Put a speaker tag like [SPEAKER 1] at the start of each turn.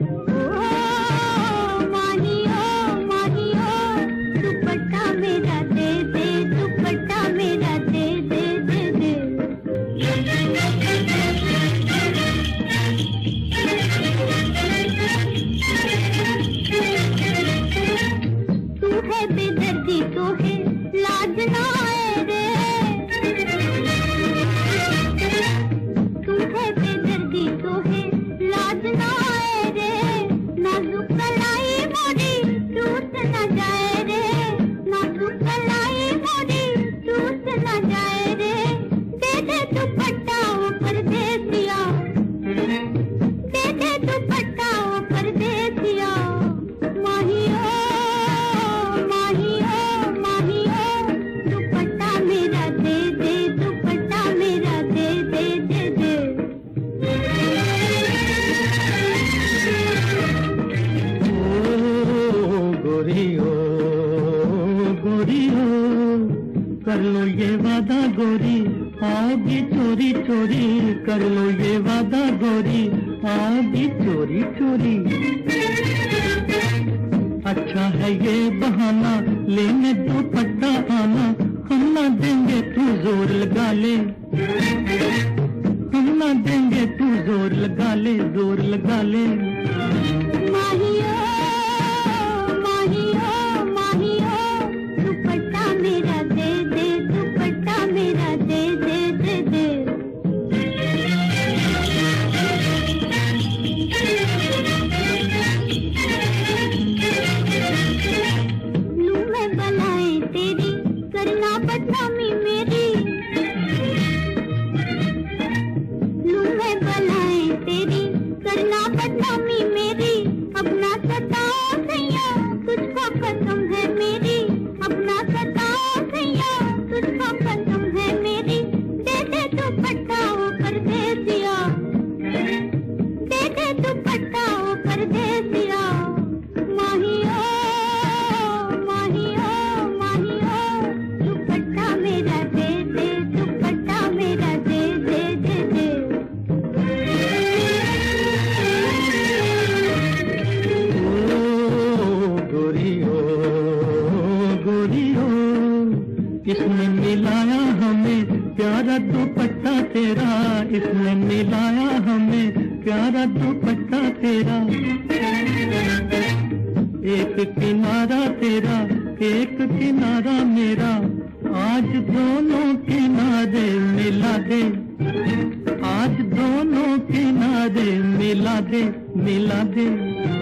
[SPEAKER 1] कर लो ये वादा गोरी, आओगी चोरी चोरी, कर लो ये वादा गोरी, आओगी चोरी चोरी। अच्छा है ये बहाना, लेने दुपट्टा आना, हम ना देंगे तू जोर लगा ले, हम ना देंगे तू जोर लगा ले, जोर लगा ले। इसने मिलाया हमें प्यारा दुपट्टा तेरा, इसने मिलाया हमें प्यारा दुपट्टा तेरा। एक किनारा तेरा, एक किनारा मेरा, आज दोनों किनारे मिला दे, आज दोनों किनारे मिला दे, मिला दे।